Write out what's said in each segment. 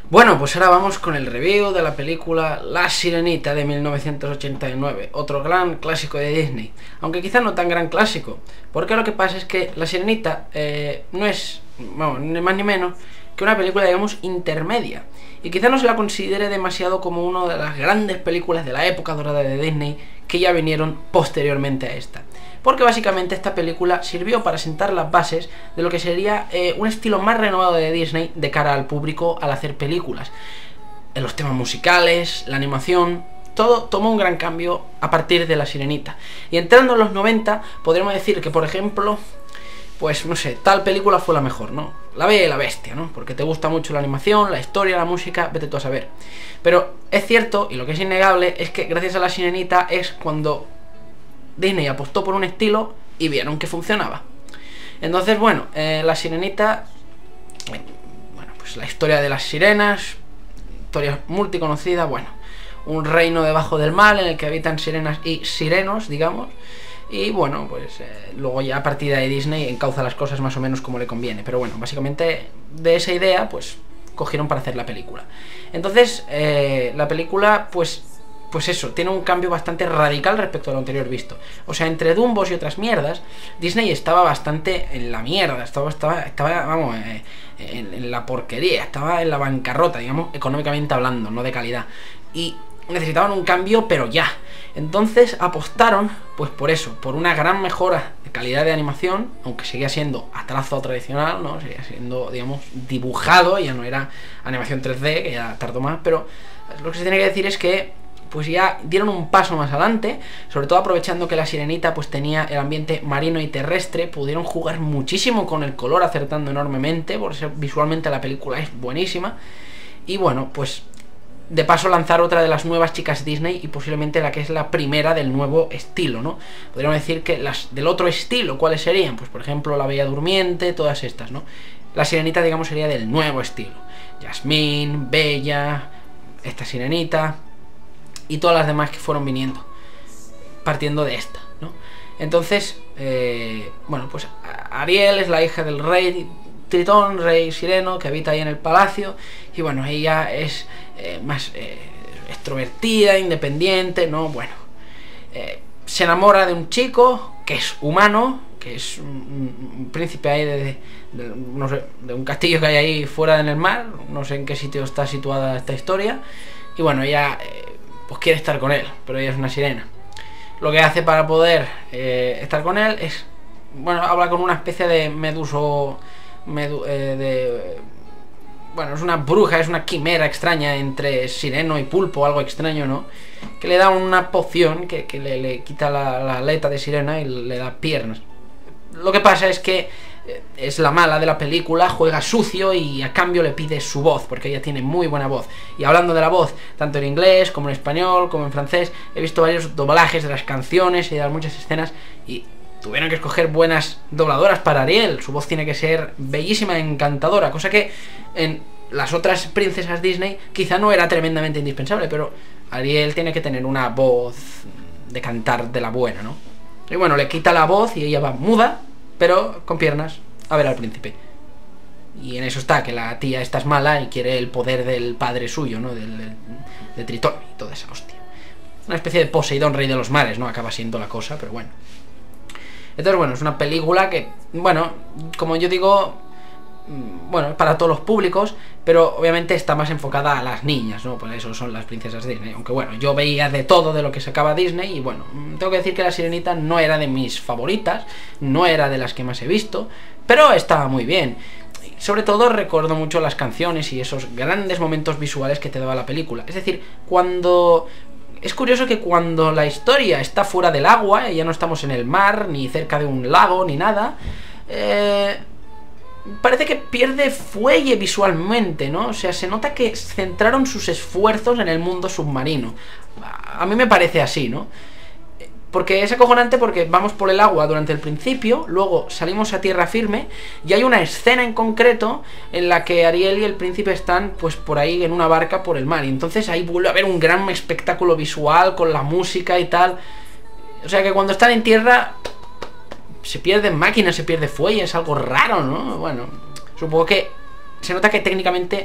Bueno, pues ahora vamos con el review de la película La Sirenita de 1989, otro gran clásico de Disney, aunque quizá no tan gran clásico, porque lo que pasa es que La Sirenita no es, bueno, ni más ni menos que una película, digamos, intermedia, y quizá no se la considere demasiado como una de las grandes películas de la época dorada de Disney que ya vinieron posteriormente a esta. Porque básicamente esta película sirvió para sentar las bases de lo que sería un estilo más renovado de Disney de cara al público al hacer películas. En los temas musicales, la animación, todo tomó un gran cambio a partir de La Sirenita. Y entrando en los 90, podríamos decir que, por ejemplo, pues no sé, tal película fue la mejor, ¿no? La Bella y la Bestia, ¿no? Porque te gusta mucho la animación, la historia, la música, vete tú a saber. Pero es cierto, y lo que es innegable, es que gracias a La Sirenita es cuando Disney apostó por un estilo y vieron que funcionaba. Entonces, bueno, La Sirenita, bueno, pues la historia de las sirenas, historia multiconocida, bueno, un reino debajo del mar en el que habitan sirenas y sirenos, digamos. Y bueno, pues luego ya a partir de ahí Disney encauza las cosas más o menos como le conviene. Pero bueno, básicamente de esa idea pues cogieron para hacer la película. Entonces la película pues eso, tiene un cambio bastante radical respecto a lo anterior visto. O sea, entre Dumbos y otras mierdas, Disney estaba bastante en la mierda. Estaba vamos, en la porquería. Estaba en la bancarrota, digamos, económicamente hablando, no de calidad. Y necesitaban un cambio, pero ya. Entonces apostaron, pues por eso, por una gran mejora de calidad de animación, aunque seguía siendo a trazo tradicional, ¿no? Seguía siendo, digamos, dibujado, ya no era animación 3D, que ya tardó más, pero lo que se tiene que decir es que pues ya dieron un paso más adelante, sobre todo aprovechando que La Sirenita pues tenía el ambiente marino y terrestre, pudieron jugar muchísimo con el color, acertando enormemente, por eso visualmente la película es buenísima, y bueno, pues de paso lanzar otra de las nuevas chicas Disney y posiblemente la que es la primera del nuevo estilo, ¿no? Podríamos decir que las del otro estilo, ¿cuáles serían? Pues por ejemplo La Bella Durmiente, todas estas, ¿no? La Sirenita, digamos, sería del nuevo estilo. Jasmine, Bella, esta Sirenita y todas las demás que fueron viniendo, partiendo de esta, ¿no? Entonces, bueno, pues Ariel es la hija del rey Tritón, rey sireno, que habita ahí en el palacio. Y bueno, ella es más extrovertida, independiente, ¿no? Bueno, se enamora de un chico que es humano, que es un príncipe ahí no sé, de un castillo que hay ahí fuera en el mar. No sé en qué sitio está situada esta historia. Y bueno, ella pues quiere estar con él, pero ella es una sirena. Lo que hace para poder estar con él es, bueno, habla con una especie de bueno, es una bruja, es una quimera extraña entre sireno y pulpo, algo extraño, ¿no? Que le da una poción que le quita la aleta de sirena y le da piernas. Lo que pasa es que es la mala de la película, juega sucio y a cambio le pide su voz, porque ella tiene muy buena voz. Y hablando de la voz, tanto en inglés como en español, como en francés, he visto varios doblajes de las canciones y de muchas escenas y tuvieron que escoger buenas dobladoras para Ariel. Su voz tiene que ser bellísima, encantadora, cosa que en las otras princesas Disney quizá no era tremendamente indispensable, pero Ariel tiene que tener una voz de cantar de la buena, ¿no? Y bueno, le quita la voz y ella va muda, pero con piernas, a ver al príncipe. Y en eso está, que la tía esta es mala y quiere el poder del padre suyo, ¿no? De Tritón y toda esa hostia. Una especie de Poseidón, rey de los mares, ¿no? Acaba siendo la cosa, pero bueno. Entonces, bueno, es una película que, bueno, como yo digo, bueno, es para todos los públicos, pero obviamente está más enfocada a las niñas, ¿no? Por eso son las princesas Disney. Aunque bueno, yo veía de todo de lo que sacaba Disney y bueno, tengo que decir que La Sirenita no era de mis favoritas, no era de las que más he visto, pero estaba muy bien. Sobre todo recuerdo mucho las canciones y esos grandes momentos visuales que te daba la película. Es decir, cuando... Es curioso que cuando la historia está fuera del agua, ya no estamos en el mar, ni cerca de un lago, ni nada, parece que pierde fuelle visualmente, ¿no? O sea, se nota que centraron sus esfuerzos en el mundo submarino. A mí me parece así, ¿no? Porque es acojonante porque vamos por el agua durante el principio, luego salimos a tierra firme y hay una escena en concreto en la que Ariel y el príncipe están pues por ahí en una barca por el mar. Y entonces ahí vuelve a haber un gran espectáculo visual con la música y tal. O sea que cuando están en tierra se pierden máquinas, se pierde fuelle, es algo raro, ¿no? Bueno, supongo que se nota que técnicamente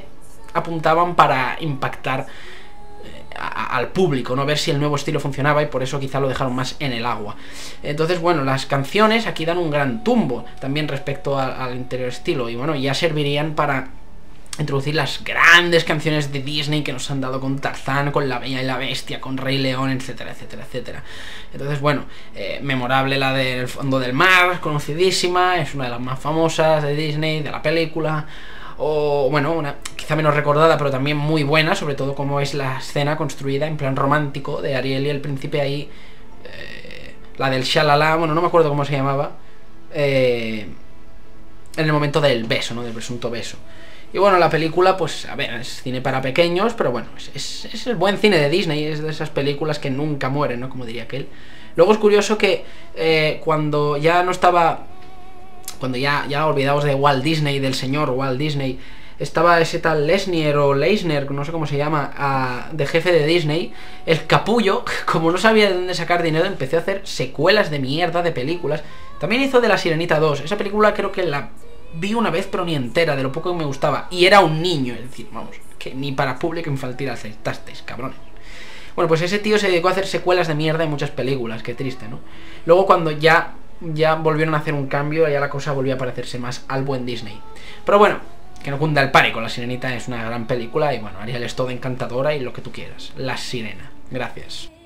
apuntaban para impactar al público, ¿no? Ver si el nuevo estilo funcionaba, y por eso quizá lo dejaron más en el agua. Entonces, bueno, las canciones aquí dan un gran tumbo también respecto al anterior estilo, y bueno, ya servirían para introducir las grandes canciones de Disney que nos han dado con Tarzán, con La Bella y la Bestia, con Rey León, etcétera, etcétera, etcétera. Entonces, bueno, memorable la del Fondo del Mar, conocidísima, es una de las más famosas de Disney, de la película. O, bueno, una quizá menos recordada, pero también muy buena, sobre todo como es la escena construida en plan romántico de Ariel y el príncipe ahí, la del Shalala, bueno, no me acuerdo cómo se llamaba, en el momento del beso, ¿no? Del presunto beso. Y bueno, la película, pues, a ver, es cine para pequeños, pero bueno, es el buen cine de Disney, es de esas películas que nunca mueren, ¿no? Como diría aquel. Luego es curioso que cuando ya no estaba... Cuando ya olvidaos de Walt Disney, del señor Walt Disney, estaba ese tal Lesnier o Leisner, no sé cómo se llama, de jefe de Disney, el capullo, como no sabía de dónde sacar dinero, empezó a hacer secuelas de mierda de películas. También hizo de La Sirenita 2, esa película creo que la vi una vez, pero ni entera, de lo poco que me gustaba, y era un niño, es decir, vamos, que ni para público infantil aceptasteis, cabrones. Bueno, pues ese tío se dedicó a hacer secuelas de mierda en muchas películas, qué triste, ¿no? Luego cuando ya volvieron a hacer un cambio, ya la cosa volvió a parecerse más al buen Disney. Pero bueno, que no cunda el pánico, La Sirenita es una gran película, y bueno, Ariel es toda encantadora y lo que tú quieras. La Sirena. Gracias.